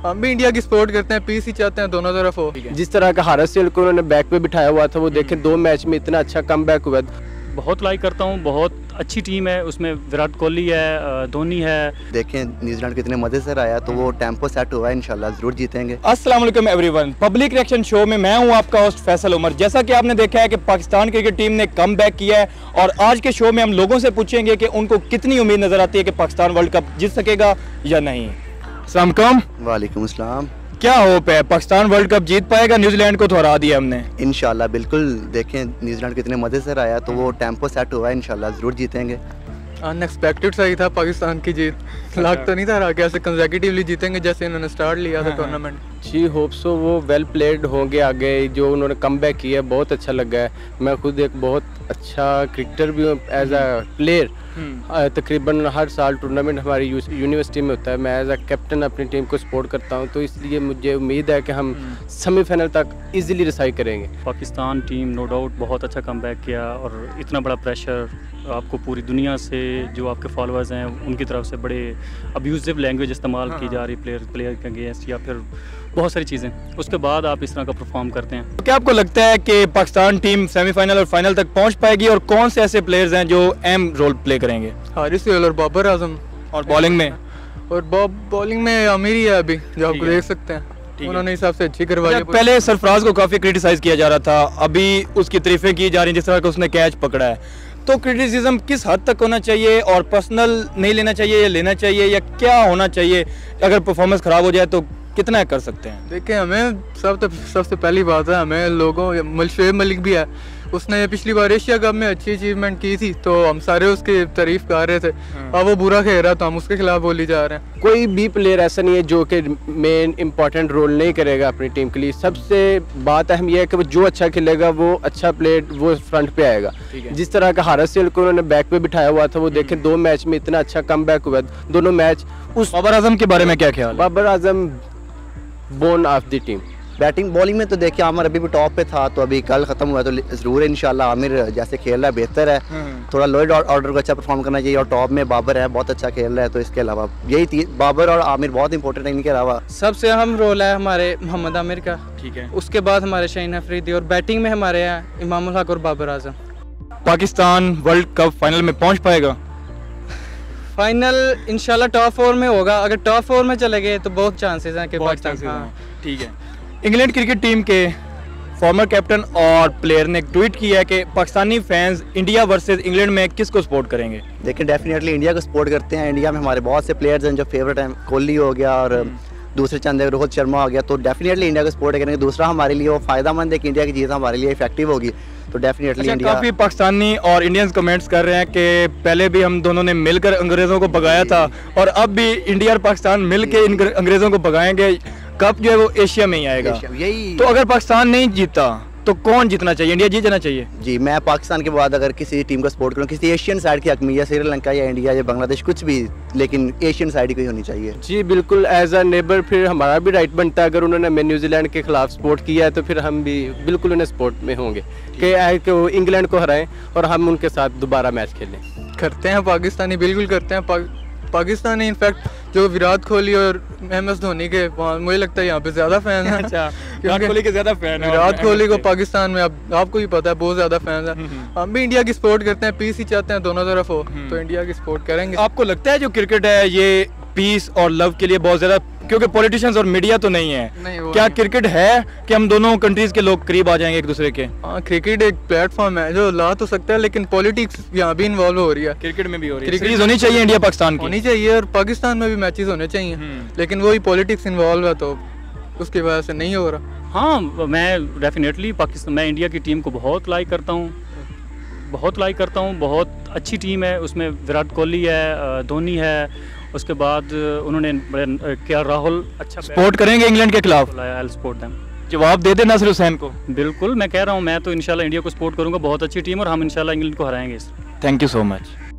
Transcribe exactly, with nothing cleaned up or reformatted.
हम भी इंडिया की सपोर्ट करते हैं, पीस ही चाहते हैं दोनों तरफ हो। जिस तरह का हसैन को उन्होंने बैक पे बिठाया हुआ था वो देखें दो मैच में इतना अच्छा कम बैक हुआ। बहुत लाइक करता हूँ, बहुत अच्छी टीम है, उसमें विराट कोहली है, धोनी है। देखें न्यूजीलैंड कितने मजे से आया तो वो टेम्पो सेट हुआ है, इंशाल्लाह जरूर जीतेंगे। अस्सलाम वालेकुम एवरीवन, पब्लिक रिएक्शन शो में मैं हूं आपका होस्ट फैसल उमर। जैसा कि आपने देखा है कि पाकिस्तान क्रिकेट टीम ने कम बैक किया है और आज के शो में हम लोगों से पूछेंगे कि उनको कितनी उम्मीद नजर आती है कि पाकिस्तान वर्ल्ड कप जीत सकेगा या नहीं। अस्सलाम वालेकुम। वालेकुम अस्सलाम। क्या होप है, पाकिस्तान वर्ल्ड कप जीत पाएगा? न्यूजीलैंड को तो हरा दिया हमने। इंशाल्लाह बिल्कुल, देखें न्यूजीलैंड कितने मजे से आया तो वो टेम्पो सेट हुआ है, इंशाल्लाह जरूर जीतेंगे। अनएक्सपेक्टेड सही था पाकिस्तान की जीत, लग तो नहीं था कि ऐसे कंसेक्यूटिवली जीतेंगे जैसे इन्होंने स्टार्ट लिया था टूर्नामेंट। जी होप सो वो वेल प्लेड होंगे आगे, जो उन्होंने कम बैक किया है बहुत अच्छा लगा है। मैं खुद एक बहुत अच्छा क्रिकेटर भी हूँ एज अ प्लेयर। तकरीबन हर साल टूर्नामेंट हमारी यूनिवर्सिटी में होता है, मैं एज अ कैप्टन अपनी टीम को सपोर्ट करता हूँ, तो इसलिए मुझे उम्मीद है कि हम सेमीफाइनल तक इजीली रिसाई करेंगे। पाकिस्तान टीम नो डाउट बहुत अच्छा कमबैक किया और इतना बड़ा प्रेशर आपको पूरी दुनिया से, जो आपके फॉलोअर्स हैं उनकी तरफ से बड़े अब्यूजिव लैंग्वेज इस्तेमाल की जा रही प्लेयर प्लेयर के अगेंस्ट या फिर बहुत सारी चीज़ें, उसके बाद आप इस तरह का परफॉर्म करते हैं। तो क्या आपको लगता है कि पाकिस्तान टीम सेमीफाइनल और फाइनल तक पहुंच पाएगी और कौन से ऐसे प्लेयर्स हैं जो अहम रोल प्ले करेंगे? हारिस गेल और बाबर आजम। और बॉलिंग में? और बॉलिंग में आमिर ही है अभी, जो आप देख सकते हैं, उन्होंने हिसाब से अच्छी करवाई है। पहले सरफराज को काफी क्रिटिसाइज किया जा रहा था, अभी उसकी तारीफें की जा रही हैं जिस तरह का उसने कैच पकड़ा है, तो क्रिटिसिज्म किस हद तक होना चाहिए और पर्सनल नहीं लेना चाहिए या लेना चाहिए, या क्या होना चाहिए? अगर परफॉर्मेंस खराब हो जाए तो कितना कर सकते हैं? देखिए हमें सब तो सबसे पहली बात है, हमें लोगों शुएब मलिक भी है, उसने पिछली बार एशिया कप में अच्छी अचीवमेंट की थी तो हम सारे उसकी तारीफ कर रहे थे। अब वो बुरा खेल रहा तो हम उसके खिलाफ बोली जा रहे हैं। कोई भी प्लेयर ऐसा नहीं है जो कि मेन इंपॉर्टेंट रोल नहीं करेगा अपनी टीम के लिए। सबसे बात अहम यह है कि वो जो अच्छा खेलेगा वो अच्छा प्लेयर वो फ्रंट पे आएगा। जिस तरह का हसैन को उन्होंने बैक पे बिठाया हुआ था वो देखें दो मैच में इतना अच्छा कम बैक हुआ, दोनों मैच। उस बाबर आजम के बारे में क्या ख्याल? Babar Azam bone of the team. Batting bowling में तो देखिए आमिर अभी भी टॉप पे था, तो अभी कल खत्म हुआ तो जरूर इंशाल्लाह आमिर जैसे खेल रहा है बेहतर है, थोड़ा लोअर ऑर्डर को अच्छा परफॉर्म करना चाहिए। और टॉप में बाबर है, बहुत अच्छा खेल रहा है, तो इसके अलावा यही बाबर और आमिर बहुत इंपॉर्टेंट है। इनके अलावा सबसे अहम रोल है हमारे मोहम्मद आमिर का, ठीक है, उसके बाद हमारे शाहीन अफरीदी, और बैटिंग में हमारे हैं इमामुल हक और Babar Azam. Pakistan world cup final में पहुंच पाएगा? फाइनल इंशाल्लाह टॉप फोर में होगा, अगर टॉप फोर में चले गए तो बहुत चांसेस हैं कि पाकिस्तान। हाँ ठीक है। इंग्लैंड क्रिकेट टीम के फॉर्मर कैप्टन और प्लेयर ने एक ट्वीट किया है कि Pakistani fans India versus England में किसको सपोर्ट करेंगे? देखिए डेफिनेटली इंडिया को सपोर्ट करते हैं। इंडिया में हमारे बहुत से प्लेयर्स हैं जो फेवरेट हैं, कोहली हो गया और दूसरे चंद रोहित शर्मा हो गया, तो डेफिनेटली इंडिया को सपोर्ट करेंगे। दूसरा हमारे लिए वो फायदेमंद है कि इंडिया की जीत हमारे लिए इफेक्टिव होगी, तो डेफिनेटली अच्छा, इंडिया। काफी पाकिस्तानी और इंडियंस कमेंट्स कर रहे हैं कि पहले भी हम दोनों ने मिलकर अंग्रेजों को भगाया था और अब भी इंडिया और पाकिस्तान मिलकर अंग्रेजों को भगाएंगे। कप जो है वो एशिया में ही आएगा। यही तो अगर पाकिस्तान नहीं जीता तो कौन जीतना चाहिए? इंडिया जीतना चाहिए? जी, मैं पाकिस्तान के बाद अगर किसी टीम को सपोर्ट करूं, किसी एशियन साइड की हक में, या श्रीलंका या इंडिया या बांग्लादेश, कुछ भी, लेकिन एशियन साइड ही कोई होनी चाहिए। जी बिल्कुल, एज अ नेबर फिर हमारा भी राइट बनता है, अगर उन्होंने हमें न्यूजीलैंड के खिलाफ सपोर्ट किया है तो फिर हम भी बिल्कुल उन्हें सपोर्ट में होंगे कि वो इंग्लैंड को हराएं और हम उनके साथ दोबारा मैच खेलें। करते हैं पाकिस्तानी, बिल्कुल करते हैं। पा, पाकिस्तानी इनफैक्ट जो विराट कोहली और एम एस धोनी के, मुझे लगता है यहाँ पे ज्यादा फैन है। अच्छा, विराट कोहली के ज्यादा फैन है। विराट कोहली को पाकिस्तान में अब आपको ही पता है बहुत ज्यादा फैन है। हम भी इंडिया की सपोर्ट करते हैं, पीस ही चाहते हैं दोनों तरफ हो, तो इंडिया की सपोर्ट करेंगे। आपको लगता है जो क्रिकेट है ये पीस और लव के लिए बहुत ज्यादा, क्योंकि पॉलिटिशियंस और मीडिया तो नहीं है, नहीं, क्या नहीं। क्रिकेट है कि हम दोनों कंट्रीज के लोग करीब आ जाएंगे एक दूसरे के? हाँ, क्रिकेट एक प्लेटफॉर्म है जो ला तो सकता है, लेकिन पॉलिटिक्स यहाँ भी इन्वॉल्व हो रही है। क्रिकेट में भी हो रही है। क्रिकेट सीरीज होनी चाहिए इंडिया पाकिस्तान की, होनी चाहिए, और पाकिस्तान में भी मैचेस होने चाहिए, लेकिन वही पॉलिटिक्स इन्वॉल्व है तो उसकी वजह से नहीं हो रहा। हाँ, मैं डेफिनेटली पाकिस्तान, मैं इंडिया की टीम को बहुत लाइक करता हूँ, बहुत लाइक करता हूँ, बहुत अच्छी टीम है, उसमें विराट कोहली है, धोनी है, उसके बाद उन्होंने क्या राहुल अच्छा सपोर्ट करेंगे इंग्लैंड के खिलाफ? I support them. जवाब दे दे नासिर हुसैन को। बिल्कुल, मैं कह रहा हूँ, मैं तो इंशाल्लाह इंडिया को सपोर्ट करूँगा, बहुत अच्छी टीम और हम इंशाल्लाह इंग्लैंड को हराएंगे। Thank you so much.